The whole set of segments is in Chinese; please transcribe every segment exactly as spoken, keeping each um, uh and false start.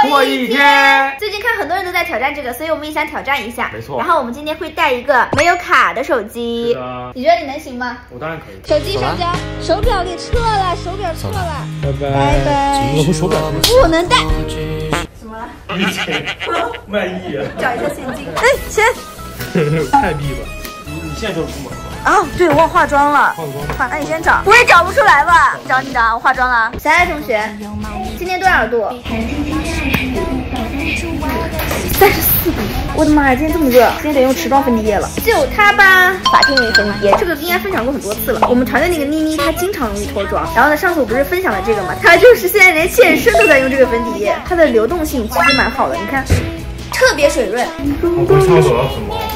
过一天。 最近看很多人都在挑战这个，所以我们也想挑战一下。 没错。 然后我们今天会带一个没有卡的手机。 是的。 你觉得你能行吗？ 我当然可以。 手机上交，手表给撤了，手表撤了。 拜拜。 拜拜。 我手表不能带。怎么了？ 你钱卖艺啊？ 找一下现金。哎，钱。 太逼了。你你现在就出门。 哦，对，我忘化妆了。 化妆。 化，那你先找。不会找不出来吧？找你找，我化妆了。小爱同学，今天多少度？三十四度。我的妈呀，今天这么热，今天得用持妆粉底液了。就它吧，法天云粉底液，这个应该分享过很多次了。我们团队那个妮妮，她经常容易脱妆。然后呢，上次我不是分享了这个嘛，她就是现在连健身都在用这个粉底液，它的流动性其实蛮好的，你看，特别水润。 我会操作什么？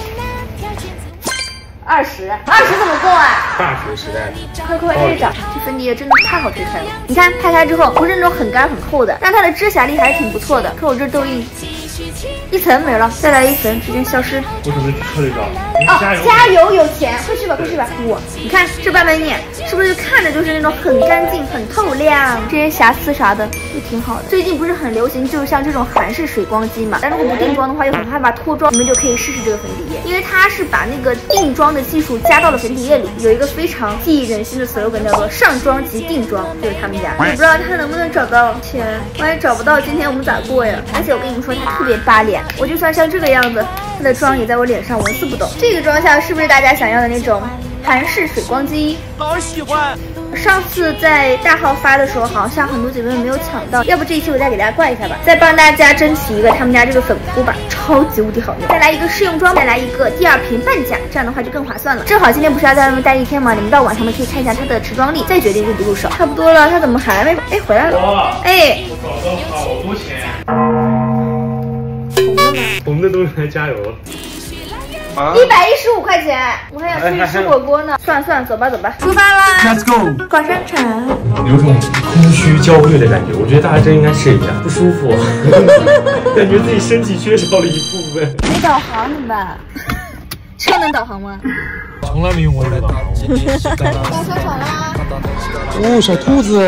二十，二十怎么够啊？ 大学时代的， 快快快找！这粉底液真的太好推开了。你看拍开之后，不是那种很干很厚的，但它的遮瑕力还是挺不错的。看我这痘印，一层没了，再来一层，直接消失。 我准备去测这个。 哦，加油，有钱，快去吧，快去吧！我，你看这斑斑眼是不是看着就是那种很干净、很透亮？这些瑕疵啥的都挺好的。最近不是很流行，就是像这种韩式水光肌嘛，但如果不定妆的话，又很害怕脱妆，你们就可以试试这个粉底液，因为它是把那个定妆的技术加到了粉底液里，有一个非常记忆人心的 slogan 叫做上妆即定妆，就是他们家。我不知道他能不能找到钱，万一找不到，今天我们咋过呀？而且我跟你们说，它特别扒脸，我就算像这个样子，它的妆也在我脸上纹丝不动。这个妆效是不是大家想要的那种韩式水光肌？ 好喜欢。 上次在大号发的时候，好像很多姐妹们没有抢到，要不这一期我再给大家挂一下吧，再帮大家争取一个他们家这个粉扑吧，超级无敌好用。再来一个试用装，再来一个第二瓶半价，这样的话就更划算了。正好今天不是要在外面待一天吗？你们到晚上们可以看一下它的持妆力，再决定入不入手。差不多了，它怎么还没？哎，回来了。哎， 我找到好多钱。我们的都来加油了。 一百一十五块钱，我还想出去吃火锅呢。算了算了，走吧走吧，出发啦 ！Let's go！ 逛商场， 有种空虚焦虑的感觉。我觉得大家真应该试一下，不舒服，感觉自己身体缺少了一部分。 没导航你吧？车能导航吗？ 从来没用过这个导航。 逛商场啦！ 哦，小兔子。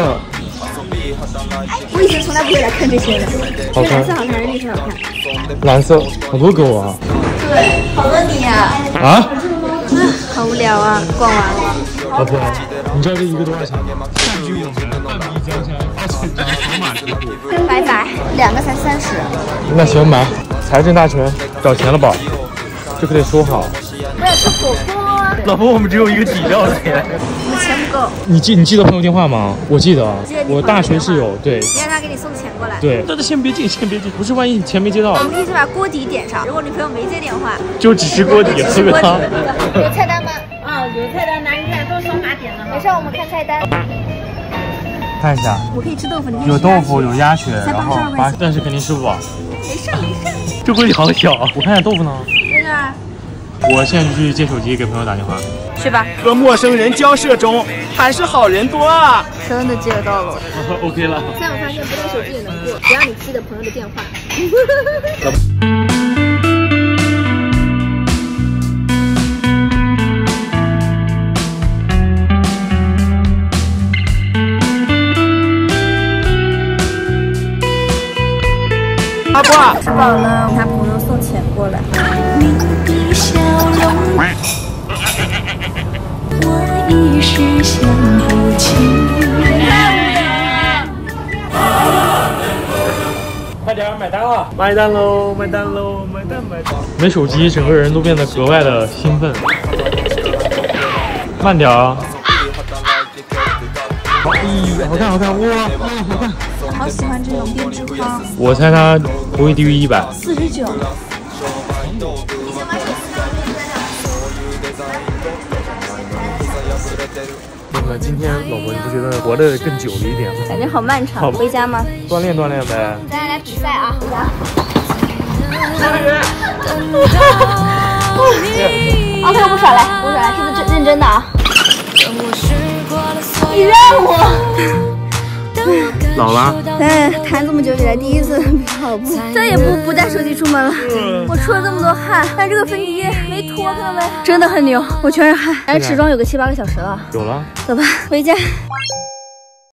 我以前从来不会来看这些的，这蓝色好看还是绿色好看？ 蓝色，好多狗啊！ 对，好多你呀！ 啊？ 好无聊啊！逛完了。 老婆，你知道这一个多少钱吗？占据我们半壁江山，而且长跑马之路。 拜拜，两个才三十。 那行买，财政大权，找钱了吧？这可得说好。 我要吃火锅。 老婆，我们只有一个底料钱。 我钱不够。 你记你记得朋友电话吗？我记得，我大学室友对。 你让他给你送钱过来。 对，但是先别进，先别进，不是万一钱没接到。 我们可以先把锅底点上，如果女朋友没接电话， 就只吃锅底，喝个汤。 有菜单吗？ 啊，有菜单，拿一看都是扫码点的。 没事，我们看菜单。 看一下， 我可以吃豆腐，你有豆腐，有鸭血，然后八，但是肯定吃不饱。 没事没事。 这锅底好小，我看一下豆腐呢。 在这儿。 我现在就去接手机给朋友打电话。 去吧。 和陌生人交涉中，还是好人多啊。 真的接得到了。 OK 了。 现在我发现不带手机也能过，只要你记得朋友的电话。 阿挂， 吃饱了，他朋友送钱过来。 你的笑容，我一时想不起。 快点买单了！买单喽！买单喽！买单买单！没手机，整个人都变得格外的兴奋。慢点啊！咦，好看好看，哇，好看！ 我好喜欢这种编织框。 我猜它不会低于一百。 四十九。 那么今天老婆，你不觉得活得更久了一点吗？ 感觉好漫长。 好， 回家吗？ 锻炼锻炼呗。 咱俩来比赛啊！奥特不耍赖，不耍赖，是不是认真的啊？你让我。 老了， 哎，谈这么久以来第一次跑步，再也不不带手机出门了。嗯、我出了这么多汗，但这个粉底液没脱，看到没？真的很牛，我全是汗。哎，持妆有个七八个小时了。 有了， 走吧，回家。